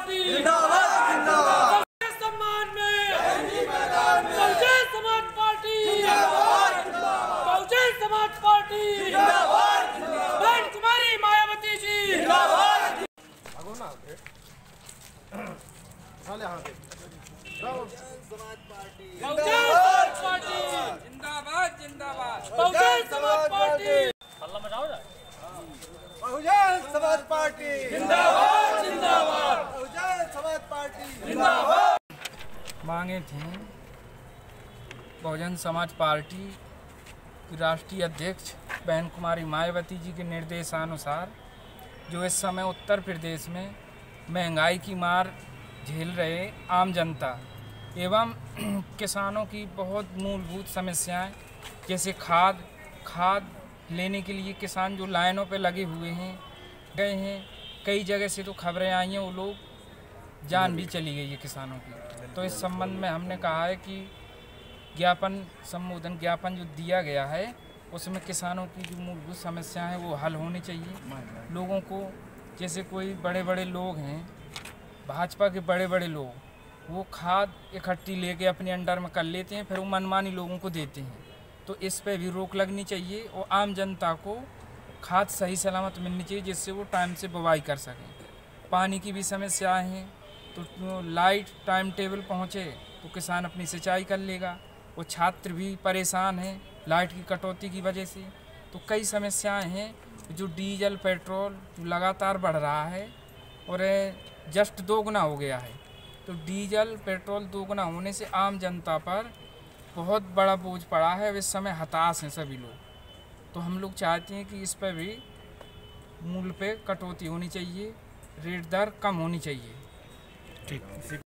Party जिंदाबाद जिंदाबाद। सम्मान में बहुजन समाज पार्टी जिंदाबाद जिंदाबाद। बहुजन समाज पार्टी जिंदाबाद जिंदाबाद। बहन कुमारी मायावती जी जिंदाबाद। समाज पार्टी बहुजन समाज पार्टी जिंदाबाद जिंदाबाद। बहुजन समाज पार्टी बहुजन समाज पार्टी जिंदाबाद जिंदाबाद। बहुजन समाज पार्टी जिंदाबाद। मांगे थी बहुजन समाज पार्टी की राष्ट्रीय अध्यक्ष बहन कुमारी मायावती जी के निर्देशानुसार जो इस समय उत्तर प्रदेश में महंगाई की मार झेल रहे आम जनता एवं किसानों की बहुत मूलभूत समस्याएं जैसे खाद लेने के लिए किसान जो लाइनों पे लगे हुए हैं गए हैं। कई जगह से तो खबरें आई हैं वो लोग जान भी चली गई है किसानों की। तो इस संबंध में हमने कहा है कि संबोधन ज्ञापन जो दिया गया है उसमें किसानों की जो मूलभूत समस्याएं हैं वो हल होनी चाहिए। लोगों को जैसे कोई बड़े बड़े लोग हैं भाजपा के बड़े बड़े लोग वो खाद इकट्ठी लेके अपने अंडर में कर लेते हैं फिर वो मनमानी लोगों को देते हैं। तो इस पे भी रोक लगनी चाहिए और आम जनता को खाद सही सलामत मिलनी चाहिए जिससे वो टाइम से बुवाई कर सकें। पानी की भी समस्याएं हैं तो लाइट टाइम टेबल पहुँचे तो किसान अपनी सिंचाई कर लेगा। वो छात्र भी परेशान हैं लाइट की कटौती की वजह से। तो कई समस्याएं हैं जो डीजल पेट्रोल जो लगातार बढ़ रहा है और जस्ट 2 गुना हो गया है। तो डीजल पेट्रोल 2 गुना होने से आम जनता पर बहुत बड़ा बोझ पड़ा है। इस समय हताश हैं सभी लोग। तो हम लोग चाहते हैं कि इस पर भी मूल्य पे कटौती होनी चाहिए, रेट दर कम होनी चाहिए। ठीक।